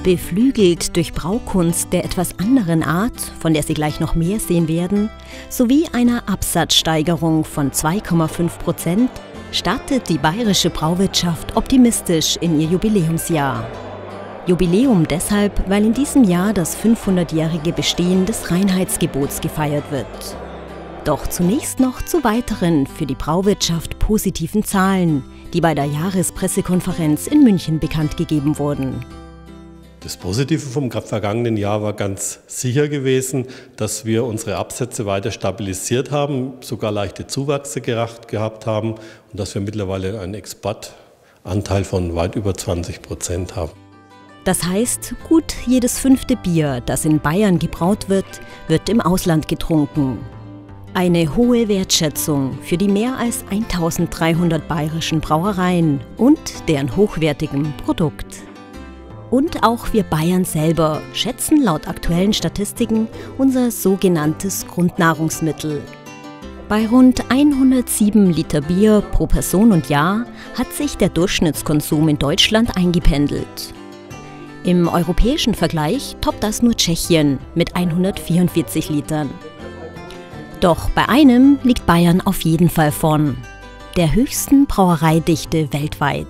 Beflügelt durch Braukunst der etwas anderen Art, von der Sie gleich noch mehr sehen werden, sowie einer Absatzsteigerung von 2,5%, startet die bayerische Brauwirtschaft optimistisch in ihr Jubiläumsjahr. Jubiläum deshalb, weil in diesem Jahr das 500-jährige Bestehen des Reinheitsgebots gefeiert wird. Doch zunächst noch zu weiteren für die Brauwirtschaft positiven Zahlen, die bei der Jahrespressekonferenz in München bekannt gegeben wurden. Das Positive vom vergangenen Jahr war ganz sicher gewesen, dass wir unsere Absätze weiter stabilisiert haben, sogar leichte Zuwachse gehabt haben und dass wir mittlerweile einen Exportanteil von weit über 20% haben. Das heißt, gut jedes 5. Bier, das in Bayern gebraut wird, wird im Ausland getrunken. Eine hohe Wertschätzung für die mehr als 1300 bayerischen Brauereien und deren hochwertigem Produkt. Und auch wir Bayern selber schätzen laut aktuellen Statistiken unser sogenanntes Grundnahrungsmittel. Bei rund 107 Liter Bier pro Person und Jahr hat sich der Durchschnittskonsum in Deutschland eingependelt. Im europäischen Vergleich toppt das nur Tschechien mit 144 Litern. Doch bei einem liegt Bayern auf jeden Fall vorn: der höchsten Brauereidichte weltweit.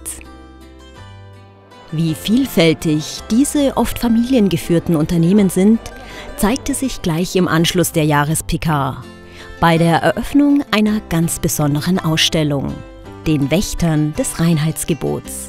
Wie vielfältig diese oft familiengeführten Unternehmen sind, zeigte sich gleich im Anschluss der Jahres-PK bei der Eröffnung einer ganz besonderen Ausstellung, den Wächtern des Reinheitsgebots.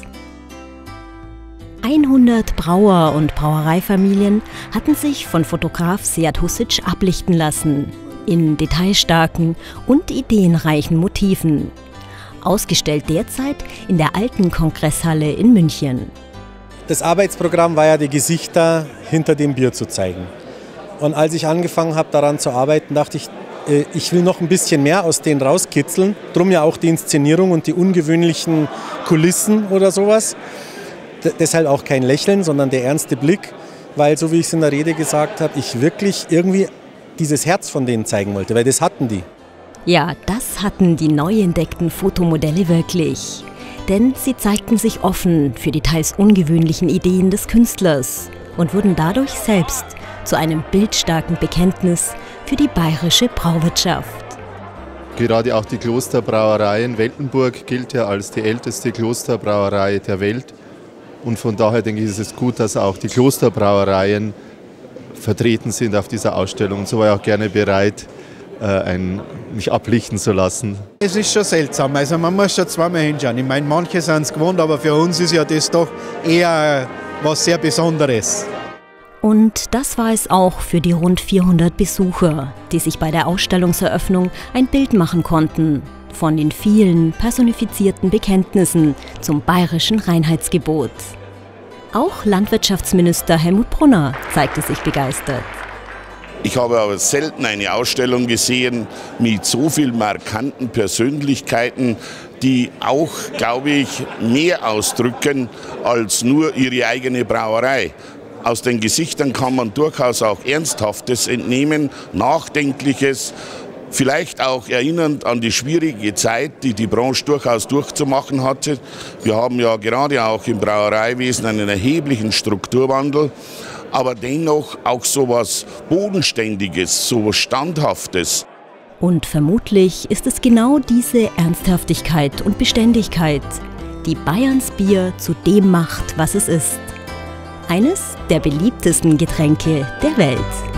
100 Brauer und Brauereifamilien hatten sich von Fotograf Sead Husic ablichten lassen, in detailstarken und ideenreichen Motiven. Ausgestellt derzeit in der Alten Kongresshalle in München. Das Arbeitsprogramm war ja, die Gesichter hinter dem Bier zu zeigen. Und als ich angefangen habe, daran zu arbeiten, dachte ich, ich will noch ein bisschen mehr aus denen rauskitzeln. Drum ja auch die Inszenierung und die ungewöhnlichen Kulissen oder sowas. Deshalb auch kein Lächeln, sondern der ernste Blick, weil, so wie ich es in der Rede gesagt habe, ich wirklich irgendwie dieses Herz von denen zeigen wollte, weil das hatten die. Ja, das hatten die neu entdeckten Fotomodelle wirklich. Denn sie zeigten sich offen für die teils ungewöhnlichen Ideen des Künstlers und wurden dadurch selbst zu einem bildstarken Bekenntnis für die bayerische Brauwirtschaft. Gerade auch die Klosterbrauerei in Weltenburg gilt ja als die älteste Klosterbrauerei der Welt. Und von daher denke ich, ist es gut, dass auch die Klosterbrauereien vertreten sind auf dieser Ausstellung. Und so war ich auch gerne bereit, mich ablichten zu lassen. Es ist schon seltsam, also man muss schon zweimal hinschauen. Ich meine, manche sind es gewohnt, aber für uns ist ja das doch eher was sehr Besonderes. Und das war es auch für die rund 400 Besucher, die sich bei der Ausstellungseröffnung ein Bild machen konnten von den vielen personifizierten Bekenntnissen zum bayerischen Reinheitsgebot. Auch Landwirtschaftsminister Helmut Brunner zeigte sich begeistert. Ich habe aber selten eine Ausstellung gesehen mit so vielen markanten Persönlichkeiten, die auch, glaube ich, mehr ausdrücken als nur ihre eigene Brauerei. Aus den Gesichtern kann man durchaus auch Ernsthaftes entnehmen, Nachdenkliches, vielleicht auch erinnernd an die schwierige Zeit, die die Branche durchaus durchzumachen hatte. Wir haben ja gerade auch im Brauereiwesen einen erheblichen Strukturwandel, aber dennoch auch so etwas Bodenständiges, so etwas Standhaftes. Und vermutlich ist es genau diese Ernsthaftigkeit und Beständigkeit, die Bayerns Bier zu dem macht, was es ist. Eines der beliebtesten Getränke der Welt.